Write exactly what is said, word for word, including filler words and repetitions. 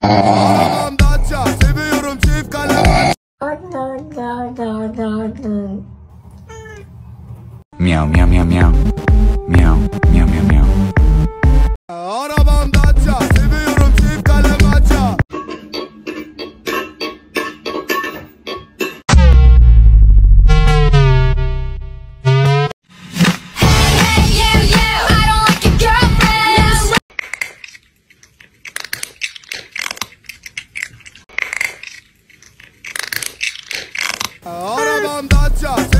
Arabam Dacia, seviyorum çift kalem. Miau miau miau miau. Miau miau miau miau. Arabam Dacia, seviyorum çift kalem aça. Arabam Dacia.